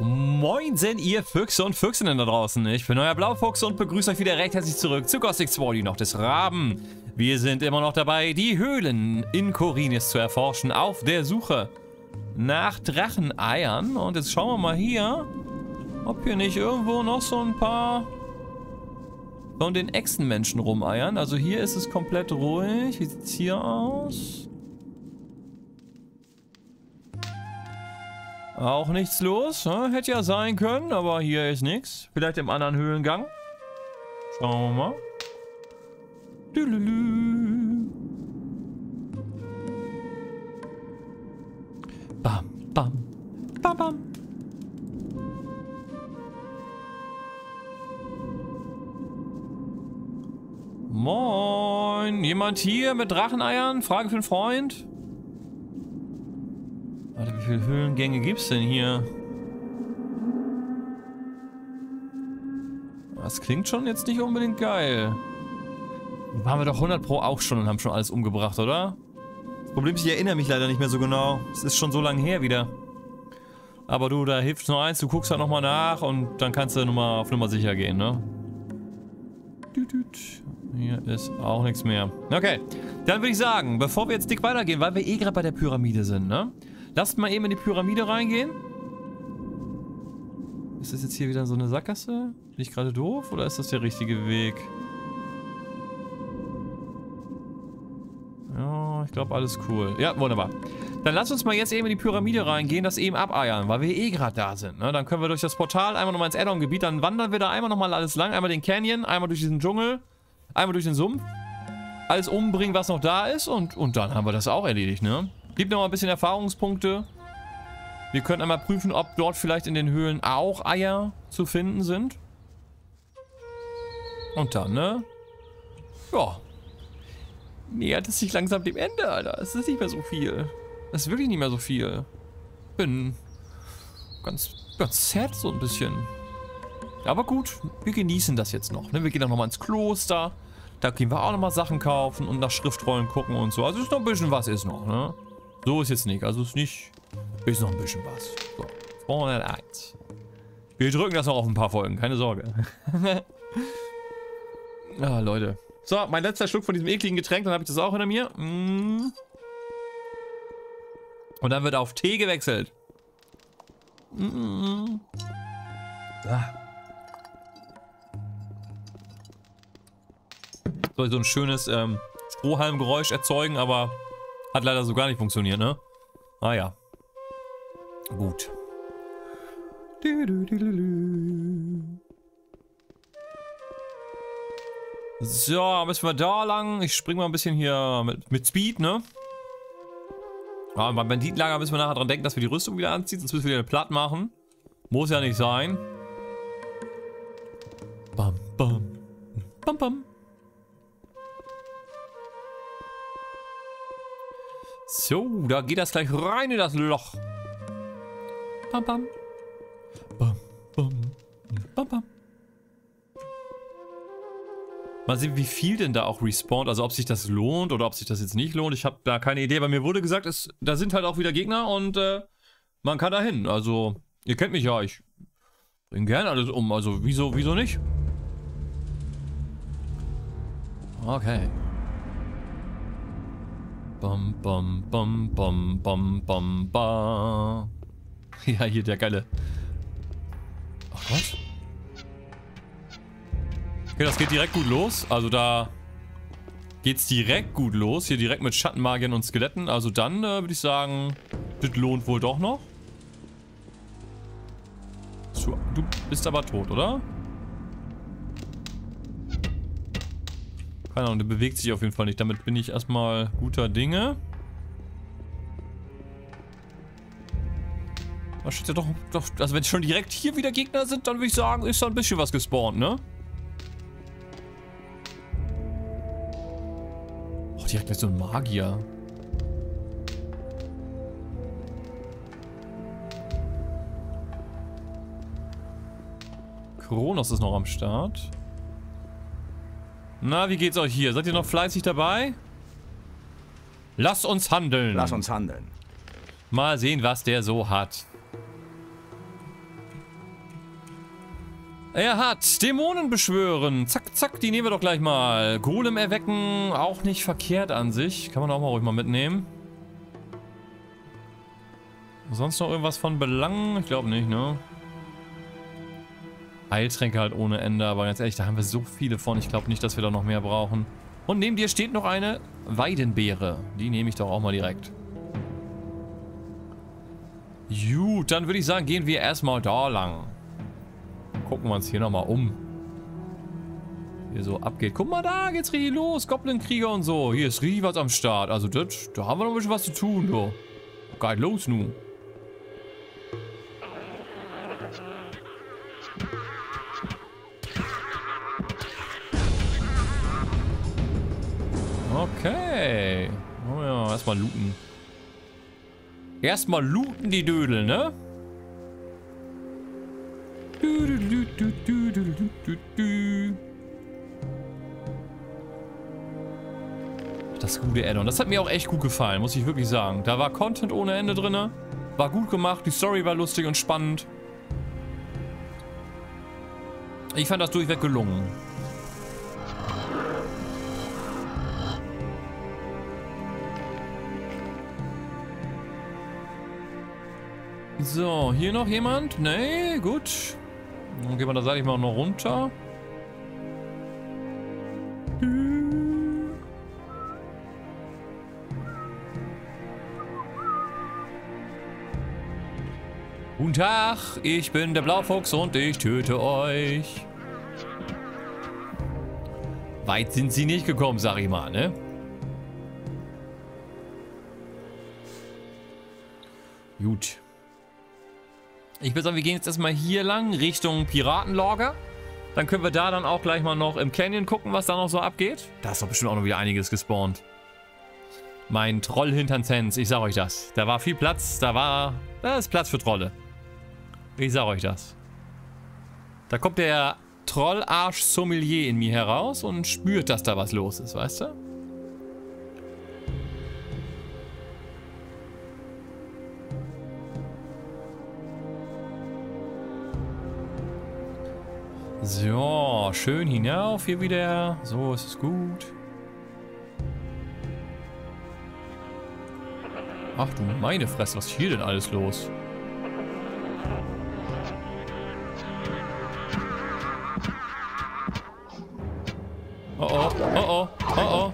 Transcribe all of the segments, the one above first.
Moinsen, ihr Füchse und Füchsinnen da draußen. Ich bin euer Blaufuchs und begrüße euch wieder recht herzlich zurück zu Gothic 2, die Nacht des Raben. Wir sind immer noch dabei, die Höhlen in Khorinis zu erforschen, auf der Suche nach Dracheneiern. Und jetzt schauen wir mal hier, ob hier nicht irgendwo noch so ein paar von den Echsenmenschen rumeiern. Also hier ist es komplett ruhig. Wie sieht es hier aus? Auch nichts los. Hätte ja sein können, aber hier ist nichts. Vielleicht im anderen Höhlengang. Schauen wir mal. Bam, bam, bam, bam. Moin. Jemand hier mit Dracheneiern? Frage für einen Freund. Warte, wie viele Höhlengänge gibt's denn hier? Das klingt schon jetzt nicht unbedingt geil. Waren wir doch 100 Pro auch schon und haben schon alles umgebracht, oder? Das Problem ist, ich erinnere mich leider nicht mehr so genau. Es ist schon so lange her wieder. Aber du, da hilft nur eins, du guckst halt nochmal nach und dann kannst du auf Nummer sicher gehen, ne? Hier ist auch nichts mehr. Okay, dann würde ich sagen, bevor wir jetzt dick weitergehen, weil wir eh gerade bei der Pyramide sind, ne? Lasst mal eben in die Pyramide reingehen. Ist das jetzt hier wieder so eine Sackgasse? Bin ich gerade doof oder ist das der richtige Weg? Ja, ich glaube alles cool. Ja, wunderbar. Dann lasst uns mal jetzt eben in die Pyramide reingehen, das eben abeiern, weil wir eh gerade da sind. Ne? Dann können wir durch das Portal einmal nochmal ins Add-on-Gebiet, dann wandern wir da einmal nochmal alles lang. Einmal den Canyon, einmal durch diesen Dschungel, einmal durch den Sumpf. Alles umbringen, was noch da ist und dann haben wir das auch erledigt, ne? Gibt noch mal ein bisschen Erfahrungspunkte. Wir können einmal prüfen, ob dort vielleicht in den Höhlen auch Eier zu finden sind. Und dann, ne? Ja. Nähert es sich langsam dem Ende, Alter. Es ist nicht mehr so viel. Es ist wirklich nicht mehr so viel. Bin ganz sad so ein bisschen. Aber gut, wir genießen das jetzt noch, ne? Wir gehen dann nochmal ins Kloster. Da können wir auch nochmal Sachen kaufen und nach Schriftrollen gucken und so. Also ist noch ein bisschen was ist noch, ne? So ist jetzt nicht. Also ist nicht... Ist noch ein bisschen was. So. 201. Wir drücken das noch auf ein paar Folgen. Keine Sorge. Ah, Leute. So, mein letzter Schluck von diesem ekligen Getränk. Dann habe ich das auch hinter mir. Und dann wird auf Tee gewechselt. Soll so ein schönes Strohhalmgeräusch erzeugen, aber... Hat leider so gar nicht funktioniert, ne? Ah ja. Gut. So, müssen wir da lang. Ich springe mal ein bisschen hier mit Speed, ne? Aber beim Banditenlager müssen wir nachher dran denken, dass wir die Rüstung wieder anziehen, sonst müssen wir wieder platt machen. Muss ja nicht sein. Bam, bam. Bam, bam. So, da geht das gleich rein in das Loch. Bam, bam. Bam, bam. Bam, bam. Mal sehen, wie viel denn da auch respawnt. Also ob sich das lohnt oder ob sich das jetzt nicht lohnt. Ich habe da keine Idee. Bei mir wurde gesagt, da sind halt auch wieder Gegner und man kann da hin. Also, ihr kennt mich ja. Ich bringe gerne alles um. Also, wieso nicht? Okay. Bam, bam, bam, bam, bam, bam, bam. Ja, hier der geile... Ach Gott. Okay, das geht direkt gut los. Also da geht's direkt gut los. Hier direkt mit Schattenmagiern und Skeletten. Also dann würde ich sagen, das lohnt wohl doch noch. Du bist aber tot, oder? Keine Ahnung, der bewegt sich auf jeden Fall nicht. Damit bin ich erstmal guter Dinge. Da steht ja doch, also wenn schon direkt hier wieder Gegner sind, dann würde ich sagen, ist da ein bisschen was gespawnt, ne? Oh, direkt mit so einem Magier. Kronos ist noch am Start. Na, wie geht's euch hier? Seid ihr noch fleißig dabei? Lass uns handeln. Lass uns handeln. Mal sehen, was der so hat. Er hat Dämonen beschwören. Zack, zack, die nehmen wir doch gleich mal. Golem erwecken, auch nicht verkehrt an sich. Kann man auch mal ruhig mal mitnehmen. Sonst noch irgendwas von Belang? Ich glaube nicht, ne? Heiltränke halt ohne Ende, aber ganz ehrlich, da haben wir so viele von. Ich glaube nicht, dass wir da noch mehr brauchen. Und neben dir steht noch eine Weidenbeere. Die nehme ich doch auch mal direkt. Gut, dann würde ich sagen, gehen wir erstmal da lang. Gucken wir uns hier nochmal um. Hier so abgeht. Guck mal, da geht's richtig los. Goblin-Krieger und so. Hier ist richtig was am Start. Also da haben wir noch ein bisschen was zu tun, du. Geht los nun. Okay. Oh ja, erstmal looten. Erstmal looten die Dödel, ne? Das gute Addon. Das hat mir auch echt gut gefallen, muss ich wirklich sagen. Da war Content ohne Ende drin. War gut gemacht, die Story war lustig und spannend. Ich fand das durchweg gelungen. So, hier noch jemand? Nee, gut. Dann gehen wir da, sag ich mal, noch runter. Guten Tag, ich bin der Blaufuchs und ich töte euch. Weit sind sie nicht gekommen, sag ich mal, ne? Gut. Ich würde sagen, wir gehen jetzt erstmal hier lang, Richtung Piratenlager. Dann können wir da dann auch gleich mal noch im Canyon gucken, was da noch so abgeht. Da ist doch bestimmt auch noch wieder einiges gespawnt. Mein Trollhintern-Sens, ich sag euch das. Da war viel Platz, da ist Platz für Trolle. Ich sag euch das. Da kommt der Trollarsch-Sommelier in mir heraus und spürt, dass da was los ist, weißt du? So, schön hinauf hier wieder. So ist es gut. Ach du meine Fresse, was ist hier denn alles los? Oh oh, oh oh, oh oh.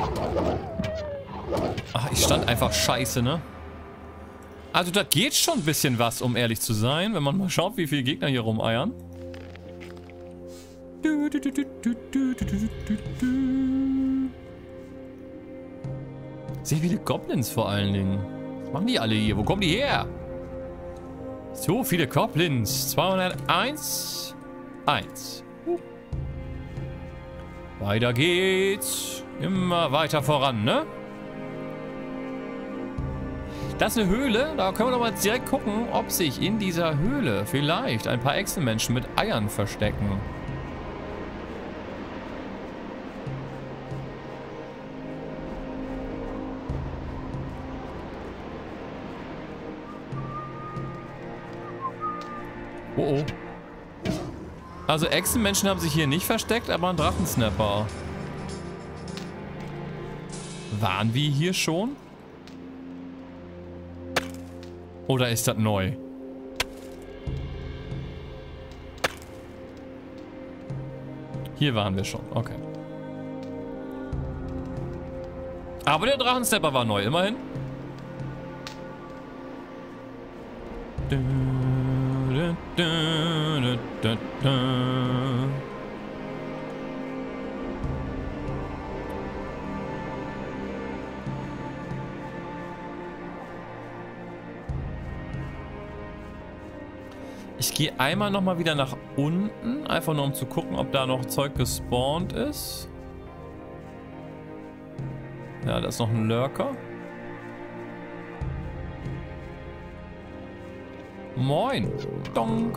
Ach, ich stand einfach scheiße, ne? Also da geht schon ein bisschen was, um ehrlich zu sein, wenn man mal schaut, wie viele Gegner hier rumeiern. Sehr viele Goblins vor allen Dingen. Was machen die alle hier? Wo kommen die her? So viele Goblins. 201. 1. Weiter geht's. Immer weiter voran, ne? Das ist eine Höhle. Da können wir doch mal direkt gucken, ob sich in dieser Höhle vielleicht ein paar Echsenmenschen mit Eiern verstecken. Oh oh. Also Echsenmenschen haben sich hier nicht versteckt, aber ein Drachensnapper. Waren wir hier schon? Oder ist das neu? Hier waren wir schon, okay. Aber der Drachensnapper war neu, immerhin. Ich gehe einmal nochmal wieder nach unten, einfach nur um zu gucken, ob da noch Zeug gespawnt ist. Ja, da ist noch ein Lurker. Moin. Donk.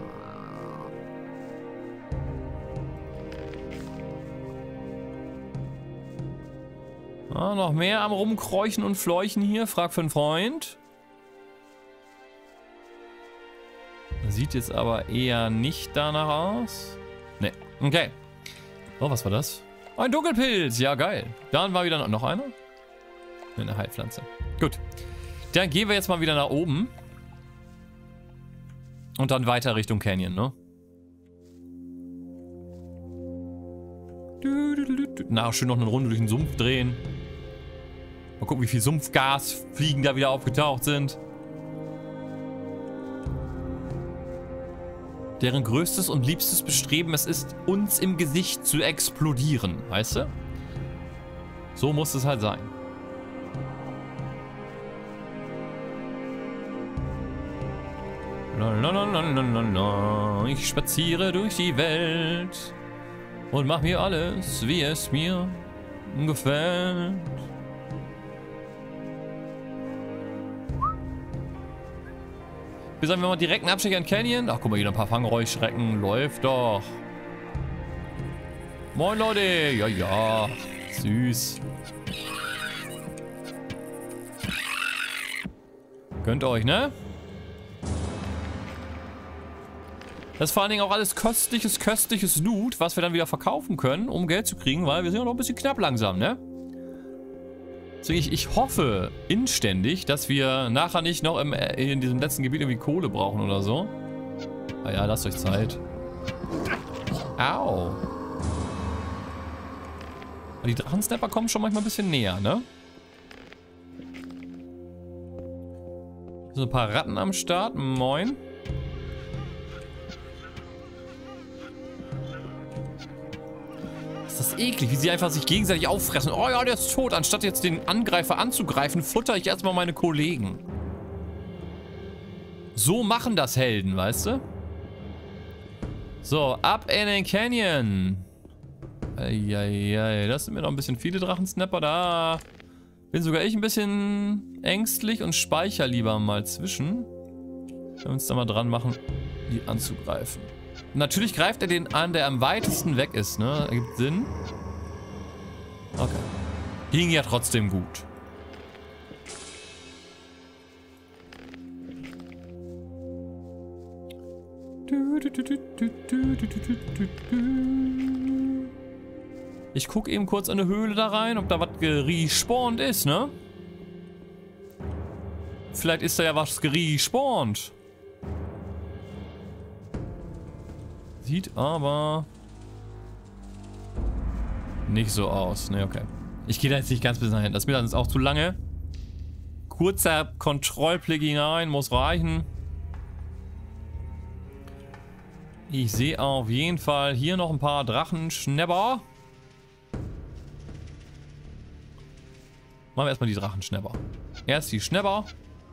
Ah, noch mehr am Rumkräuchen und Fleuchen hier. Frag für einen Freund. Sieht jetzt aber eher nicht danach aus. Ne, okay. Oh, was war das? Ein Dunkelpilz, ja geil. Dann war wieder noch einer. Eine Heilpflanze. Gut. Dann gehen wir jetzt mal wieder nach oben. Und dann weiter Richtung Canyon, ne? Na, schön noch eine Runde durch den Sumpf drehen. Mal gucken, wie viel Sumpfgasfliegen da wieder aufgetaucht sind. Deren größtes und liebstes Bestreben es ist, uns im Gesicht zu explodieren. Weißt du? So muss es halt sein. Lalalala, ich spaziere durch die Welt und mach mir alles, wie es mir gefällt. Wir sagen, wenn wir direkt einen Abstecher in Canyon. Ach, guck mal, hier ein paar Fangheuschrecken. Läuft doch. Moin, Leute. Ja, ja. Süß. Könnt ihr euch, ne? Das ist vor allen Dingen auch alles köstliches Loot, was wir dann wieder verkaufen können, um Geld zu kriegen, weil wir sind ja noch ein bisschen knapp langsam, ne? Deswegen, ich hoffe inständig, dass wir nachher nicht noch in diesem letzten Gebiet irgendwie Kohle brauchen oder so. Naja, lasst euch Zeit. Au. Die Drachensnapper kommen schon manchmal ein bisschen näher, ne? So ein paar Ratten am Start. Moin. Das ist eklig, wie sie einfach sich gegenseitig auffressen. Oh ja, der ist tot. Anstatt jetzt den Angreifer anzugreifen, futter ich erstmal meine Kollegen. So machen das Helden, weißt du? So, ab in den Canyon. Eieiei, das sind mir noch ein bisschen viele Drachensnapper. Da bin sogar ich ein bisschen ängstlich und speichere lieber mal zwischen. Wenn wir uns da mal dran machen, die anzugreifen. Natürlich greift er den an, der am weitesten weg ist, ne? Ergibt Sinn. Okay. Ging ja trotzdem gut. Ich gucke eben kurz in eine Höhle da rein, ob da was gerespawnt ist, ne? Vielleicht ist da ja was gerespawnt. Sieht aber nicht so aus. Ne, okay. Ich gehe da jetzt nicht ganz bis dahin. Das wird dann auch zu lange. Kurzer Kontrollblick hinein muss reichen. Ich sehe auf jeden Fall hier noch ein paar Drachenschnäpper. Machen wir erstmal die Drachenschnäpper. Erst die Schnäpper.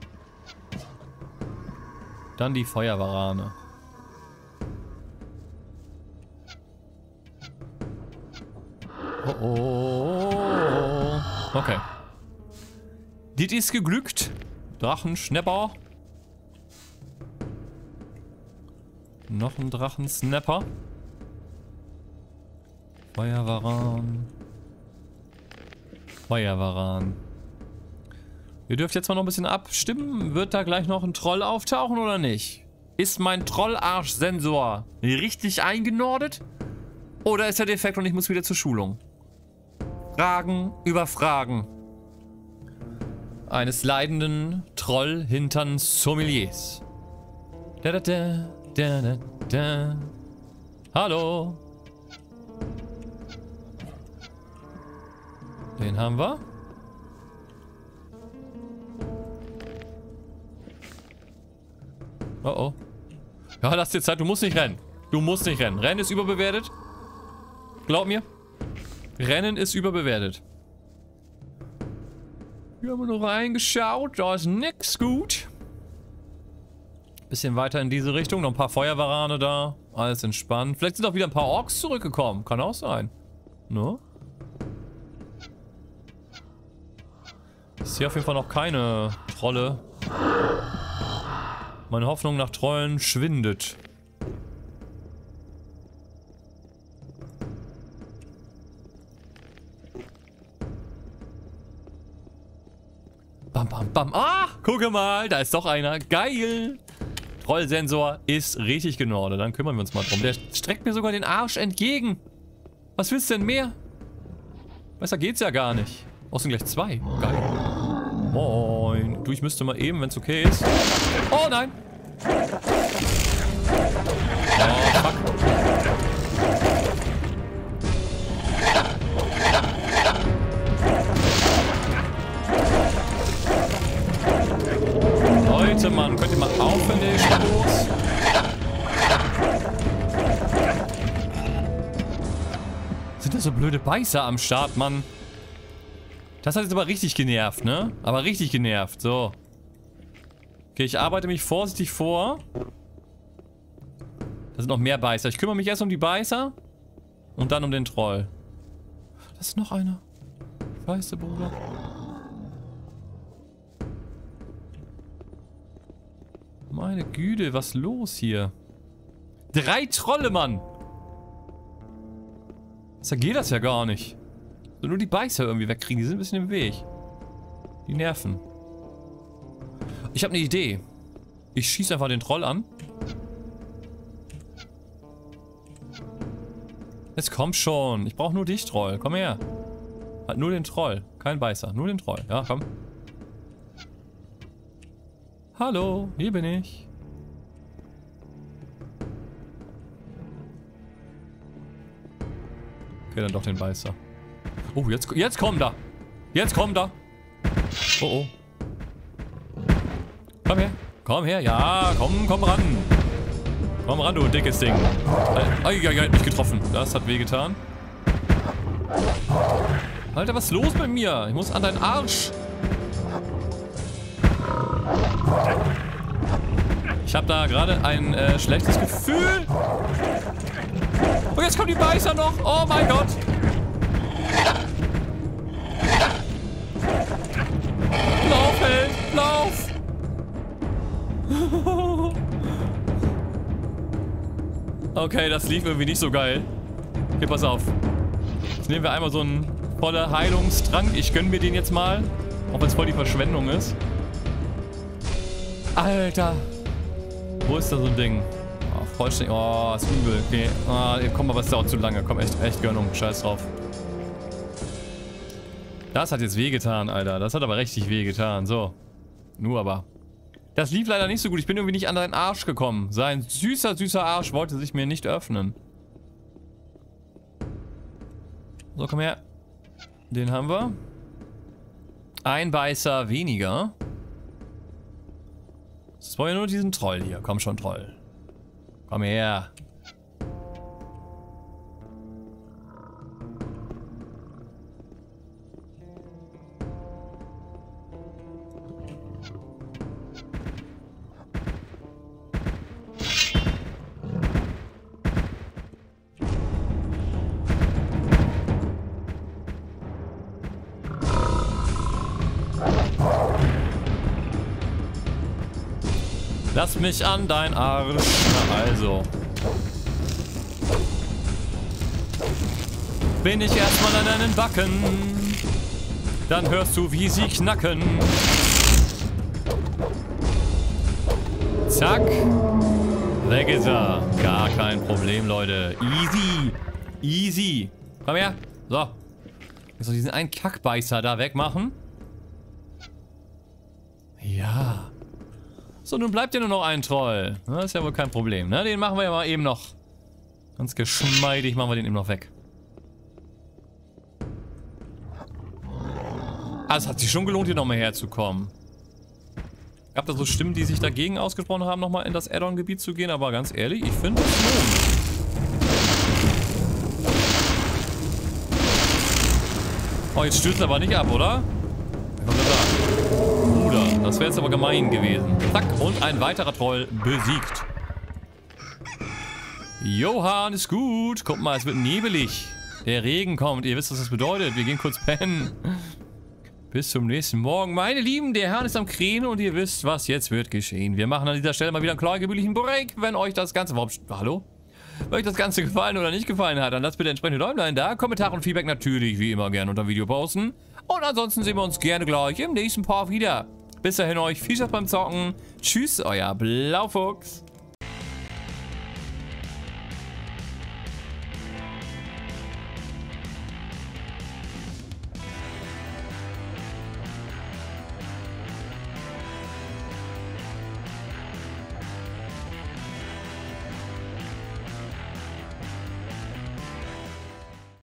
Dann die Feuerwarane. Oh, oh. Okay. Das ist geglückt. Drachenschnäpper. Noch ein Drachensnapper. Feuerwaran. Feuerwaran. Ihr dürft jetzt mal noch ein bisschen abstimmen. Wird da gleich noch ein Troll auftauchen oder nicht? Ist mein Trollarsch-Sensor richtig eingenordet? Oder ist er defekt und ich muss wieder zur Schulung? Fragen über Fragen. Eines leidenden Troll-Hintern-Sommeliers. Da, da, da, da, da, da. Hallo. Den haben wir. Oh oh. Ja, lass dir Zeit, du musst nicht rennen. Du musst nicht rennen. Rennen ist überbewertet. Glaub mir. Rennen ist überbewertet. Wir haben nur reingeschaut. Da ist nix gut. Bisschen weiter in diese Richtung. Noch ein paar Feuerwarane da. Alles entspannt. Vielleicht sind auch wieder ein paar Orks zurückgekommen. Kann auch sein. Ne? Ich sehe auf jeden Fall noch keine Trolle. Meine Hoffnung nach Trollen schwindet. Bam, bam, bam. Ah, gucke mal, da ist doch einer. Geil. Trollsensor ist richtig genordet. Dann kümmern wir uns mal drum. Der streckt mir sogar den Arsch entgegen. Was willst du denn mehr? Besser geht's ja gar nicht. Außerdem gleich 2. Geil. Moin. Du, ich müsste mal eben, wenn es okay ist. Oh nein. Oh, fuck. Leute, Mann, könnt ihr mal aufhören, der ist schon los? Sind da so blöde Beißer am Start, Mann? Das hat jetzt aber richtig genervt, ne? Aber richtig genervt, so. Okay, ich arbeite mich vorsichtig vor. Da sind noch mehr Beißer. Ich kümmere mich erst um die Beißer und dann um den Troll. Das ist noch einer. Scheiße, Bruder. Meine Güte, was ist los hier? 3 Trolle, Mann! Da geht das ja gar nicht. So, nur die Beißer irgendwie wegkriegen, die sind ein bisschen im Weg. Die nerven. Ich habe eine Idee. Ich schieße einfach den Troll an. Jetzt komm schon. Ich brauche nur dich, Troll. Komm her. Halt nur den Troll. Kein Beißer. Nur den Troll. Ja, komm. Hallo, hier bin ich. Okay, dann doch den Beißer. Oh, jetzt kommt er. Jetzt kommt er. Oh, oh. Komm her. Komm her. Ja, komm ran. Komm ran, du dickes Ding. Eieiei, nicht getroffen. Das hat wehgetan. Alter, was ist los mit mir? Ich muss an deinen Arsch. Ich habe da gerade ein schlechtes Gefühl. Und jetzt kommen die Beißer noch. Oh mein Gott. Lauf, Held. Lauf. Okay, das lief irgendwie nicht so geil. Okay, pass auf. Jetzt nehmen wir einmal so einen voller Heilungstrank. Ich gönne mir den jetzt mal. Auch wenn es voll die Verschwendung ist. Alter. Wo ist da so ein Ding? Oh, vollständig. Oh, ist übel. Okay. Oh, komm, aber es dauert zu lange. Komm, echt Gönnung. Scheiß drauf. Das hat jetzt wehgetan, Alter. Das hat aber richtig wehgetan. So. Nur aber. Das lief leider nicht so gut. Ich bin irgendwie nicht an deinen Arsch gekommen. Sein süßer Arsch wollte sich mir nicht öffnen. So, komm her. Den haben wir. Ein Beißer weniger. Das war ja nur diesen Troll hier. Komm schon, Troll. Komm her. Lass mich an dein Arsch. Na also. Bin ich erstmal an deinen Backen. Dann hörst du, wie sie knacken. Zack. Weg ist er. Gar kein Problem, Leute. Easy. Easy. Komm her. So. Jetzt noch diesen einen Kackbeißer da wegmachen. Ja. So, nun bleibt ja nur noch ein Troll. Das ist ja wohl kein Problem, ne? Den machen wir ja mal eben noch. Ganz geschmeidig machen wir den eben noch weg. Ah, es hat sich schon gelohnt, hier nochmal herzukommen. Gab da so Stimmen, die sich dagegen ausgesprochen haben, nochmal in das Add-on-Gebiet zu gehen, aber ganz ehrlich, ich finde es lohnt. Oh, jetzt stürzt er aber nicht ab, oder? Bruder, das wäre jetzt aber gemein gewesen. Zack, und ein weiterer Troll besiegt. Johann, ist gut. Guck mal, es wird nebelig. Der Regen kommt. Ihr wisst, was das bedeutet. Wir gehen kurz pennen. Bis zum nächsten Morgen. Meine Lieben, der Herrn ist am Krähen und ihr wisst, was jetzt wird geschehen. Wir machen an dieser Stelle mal wieder einen kleinen gemütlichen Break. Wenn euch das Ganze... Hallo? Wenn euch das Ganze gefallen oder nicht gefallen hat, dann lasst bitte entsprechende Däumlein da. Kommentare und Feedback natürlich wie immer gerne unter dem Video posten. Und ansonsten sehen wir uns gerne gleich im nächsten Part wieder. Bis dahin euch viel Spaß beim Zocken. Tschüss, euer Blaufuchs.